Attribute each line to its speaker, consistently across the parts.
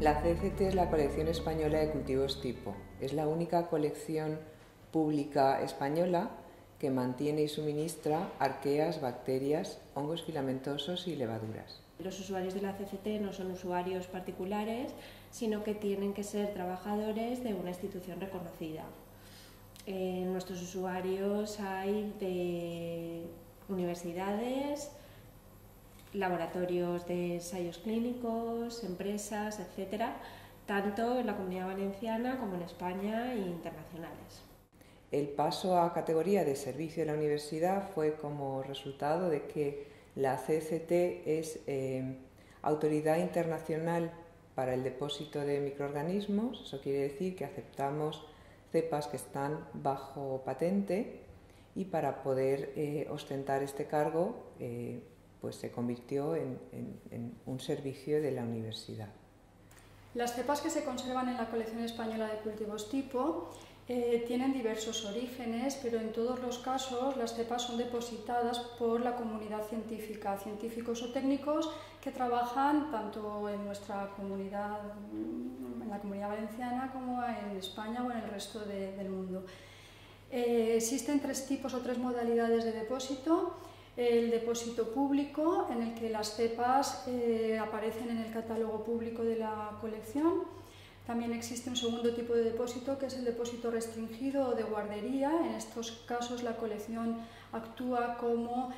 Speaker 1: La CCT es la colección española de cultivos tipo. Es la única colección pública española que mantiene y suministra arqueas, bacterias, hongos filamentosos y levaduras.
Speaker 2: Los usuarios de la CCT no son usuarios particulares, sino que tienen que ser trabajadores de una institución reconocida. Nuestros usuarios hay de universidades, laboratorios de ensayos clínicos, empresas, etcétera, tanto en la Comunidad Valenciana como en España e internacionales.
Speaker 1: El paso a categoría de servicio de la universidad fue como resultado de que la CCT es Autoridad Internacional para el Depósito de Microorganismos. Eso quiere decir que aceptamos cepas que están bajo patente, y para poder ostentar este cargo pues se convirtió en un servicio de la universidad.
Speaker 3: Las cepas que se conservan en la colección española de cultivos tipo tienen diversos orígenes, pero en todos los casos las cepas son depositadas por la comunidad científica, científicos o técnicos que trabajan tanto en nuestra comunidad, en la Comunidad Valenciana, como en España o en el resto del mundo. Existen tres tipos o tres modalidades de depósito. El depósito público, en el que las cepas aparecen en el catálogo público de la colección. También existe un segundo tipo de depósito, que es el depósito restringido o de guardería. En estos casos la colección actúa como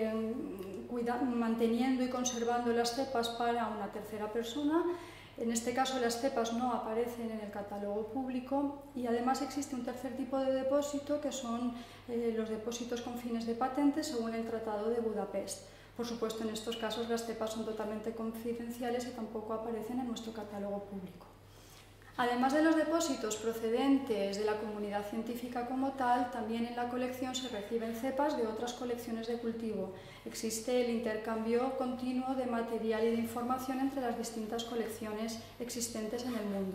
Speaker 3: manteniendo y conservando las cepas para una tercera persona. En este caso las cepas no aparecen en el catálogo público, y además existe un tercer tipo de depósito, que son los depósitos con fines de patente según el Tratado de Budapest. Por supuesto, en estos casos las cepas son totalmente confidenciales y tampoco aparecen en nuestro catálogo público. Además de los depósitos procedentes de la comunidad científica como tal, también en la colección se reciben cepas de otras colecciones de cultivo. Existe el intercambio continuo de material y de información entre las distintas colecciones existentes en el mundo.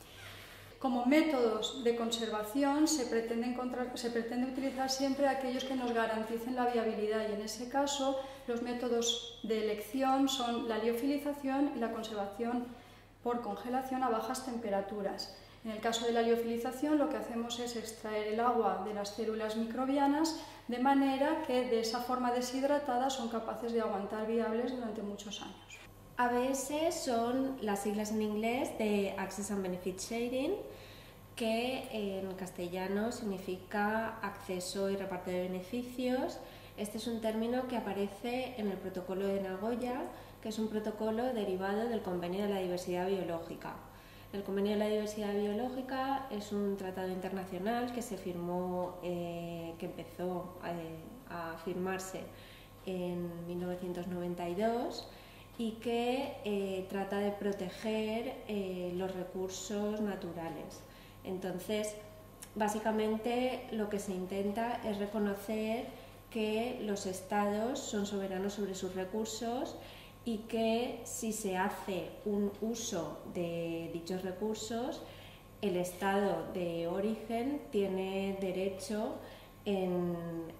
Speaker 3: Como métodos de conservación se pretende utilizar siempre aquellos que nos garanticen la viabilidad, y en ese caso los métodos de elección son la liofilización y la conservación por congelación a bajas temperaturas. En el caso de la liofilización lo que hacemos es extraer el agua de las células microbianas, de manera que de esa forma deshidratada son capaces de aguantar viables durante muchos años.
Speaker 2: ABS son las siglas en inglés de Access and Benefit Sharing, que en castellano significa acceso y reparto de beneficios. Este es un término que aparece en el Protocolo de Nagoya, que es un protocolo derivado del Convenio de la Diversidad Biológica. El Convenio de la Diversidad Biológica es un tratado internacional que se firmó, que empezó a firmarse en 1992 y que trata de proteger los recursos naturales. Entonces, básicamente lo que se intenta es reconocer que los estados son soberanos sobre sus recursos, y que si se hace un uso de dichos recursos, el estado de origen tiene derecho en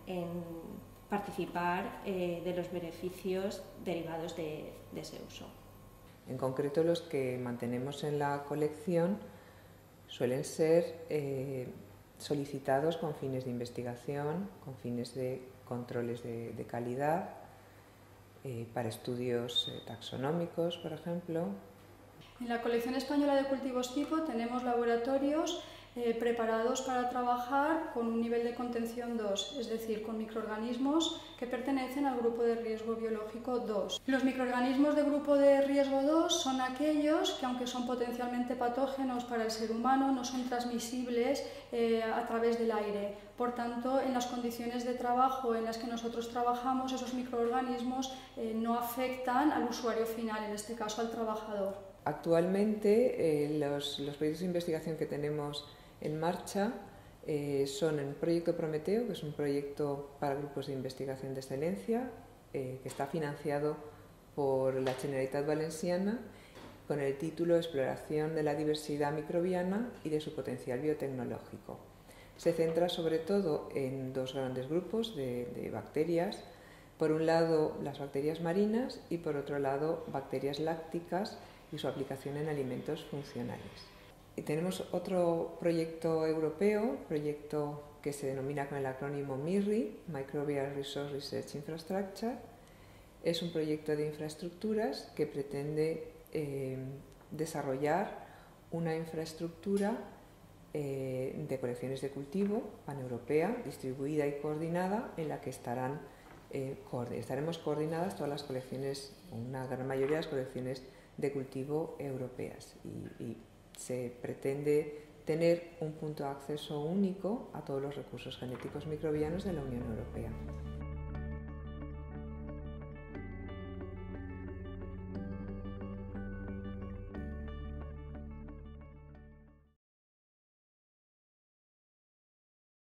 Speaker 2: participar de los beneficios derivados de ese uso.
Speaker 1: En concreto, los que mantenemos en la colección suelen ser solicitados con fines de investigación, con fines de controles de calidad, para estudios taxonómicos, por ejemplo.
Speaker 3: En la colección española de cultivos tipo tenemos laboratorios preparados para trabajar con un nivel de contención 2, es decir, con microorganismos que pertenecen al grupo de riesgo biológico 2. Los microorganismos de grupo de riesgo 2 son aquellos que, aunque son potencialmente patógenos para el ser humano, no son transmisibles a través del aire. Por tanto, en las condiciones de trabajo en las que nosotros trabajamos, esos microorganismos no afectan al usuario final, en este caso al trabajador.
Speaker 1: Actualmente los proyectos de investigación que tenemos en marcha son el proyecto Prometeo, que es un proyecto para grupos de investigación de excelencia, que está financiado por la Generalitat Valenciana, con el título Exploración de la diversidad microbiana y de su potencial biotecnológico. Se centra sobre todo en dos grandes grupos de bacterias. Por un lado, las bacterias marinas, y por otro lado, bacterias lácticas y su aplicación en alimentos funcionales. Y tenemos otro proyecto europeo, proyecto que se denomina con el acrónimo MIRRI, Microbial Resource Research Infrastructure. Es un proyecto de infraestructuras que pretende desarrollar una infraestructura de colecciones de cultivo paneuropea, distribuida y coordinada, en la que estaremos coordinadas todas las colecciones, una gran mayoría de las colecciones de cultivo europeas, y se pretende tener un punto de acceso único a todos los recursos genéticos microbianos de la Unión Europea.